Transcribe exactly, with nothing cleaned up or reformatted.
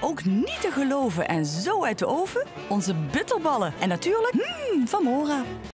ook niet te geloven en zo uit de oven? Onze bitterballen. En natuurlijk, mmm, van Mora.